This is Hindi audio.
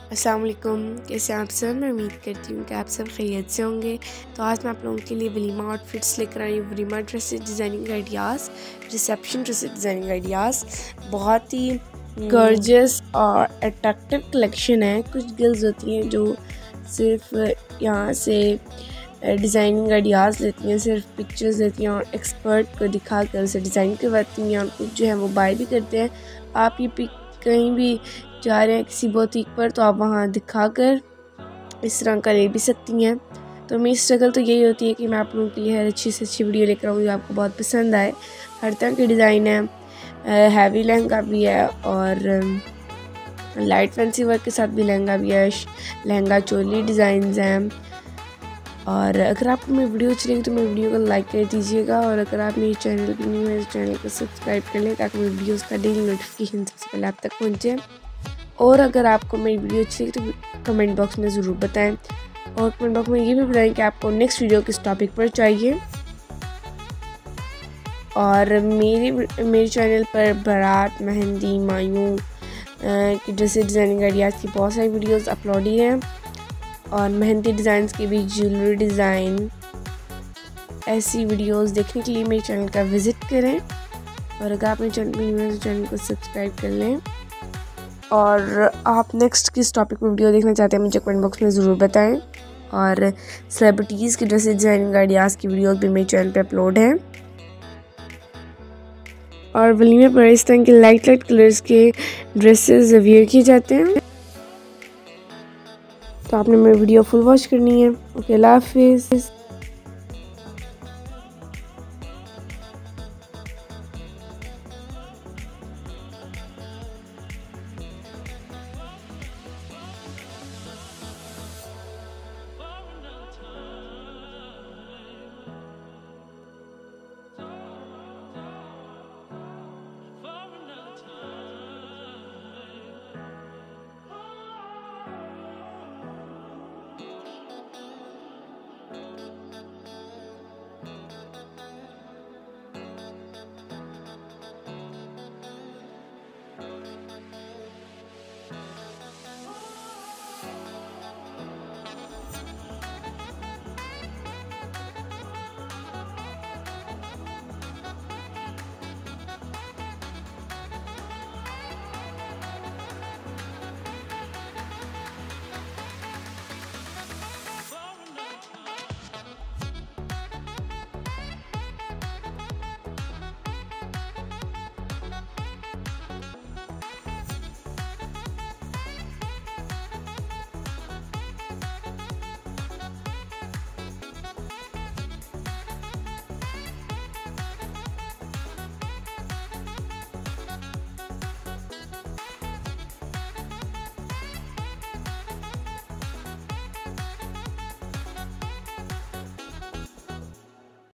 अस्सलाम वालेकुम, कैसे आप सब। मैं उम्मीद करती हूँ कि आप सब खैरियत से होंगे। तो आज मैं आप लोगों के लिए वलीमा आउटफिट्स लेकर आई हूँ। वलीमा dresses designing ideas, reception dresses designing ideas, बहुत ही गॉर्जियस और अट्रैक्टिव कलेक्शन है। कुछ गर्ल्स होती हैं जो सिर्फ यहाँ से डिज़ाइनिंग आइडियाज़ लेती हैं, सिर्फ पिक्चर्स लेती हैं और एक्सपर्ट को दिखा कर उसे डिज़ाइन करवाती हैं, और कुछ जो है वो बाय भी करते हैं। आप ये पिक कहीं भी जा रहे हैं किसी बुटीक पर तो आप वहाँ दिखाकर इस तरह का ले भी सकती हैं। तो मेरी स्ट्रगल तो यही होती है कि मैं आप लोगों के लिए हर अच्छी से अच्छी वीडियो लेकर आऊँ जो आपको बहुत पसंद आए। हर तरह के डिज़ाइन है, हैवी लहंगा भी है और लाइट फैंसी वर्क के साथ भी लहंगा भी है, लहंगा चोली डिज़ाइंस हैं। और अगर आपको मेरी वीडियो अच्छी लगी तो मेरी वीडियो को लाइक कर दीजिएगा, और अगर आप मेरे चैनल पर न्यू है तो चैनल को सब्सक्राइब कर लें ताकि मेरी वीडियोज़ का डेली नोटिफिकेशन सबसे पहले आप तक पहुँचे। और अगर आपको मेरी वीडियो अच्छी लगी तो कमेंट बॉक्स में ज़रूर बताएं, और कमेंट बॉक्स में ये भी बताएं कि आपको नेक्स्ट वीडियो किस टॉपिक पर चाहिए। और मेरे चैनल पर बारात, मेहंदी, मायूं की ड्रेसेस डिज़ाइनिंग आइडियाज़ की बहुत सारी वीडियोस अपलोडेड हैं, और मेहंदी डिज़ाइंस की भी, ज्वेलरी डिज़ाइन, ऐसी वीडियोस देखने के लिए मेरे चैनल का विज़िट करें। और अगर आप मेरे चैनल पर न्यू हैं तो चैनल को सब्सक्राइब कर लें। और आप नेक्स्ट किस टॉपिक पर वीडियो देखना चाहते हैं मुझे कमेंट बॉक्स में ज़रूर बताएं। और सेलिब्रिटीज़ की ड्रेसेस डिज़ाइनिंग आइडियाज़ की वीडियोस भी मेरे चैनल पे अपलोड हैं। और वलीमे पर इस तरह के लाइट कलर्स के ड्रेसेस वेयर किए जाते हैं। तो आपने मेरी वीडियो फुल वॉच करनी है। ओके, अल्लाह हाफिज़।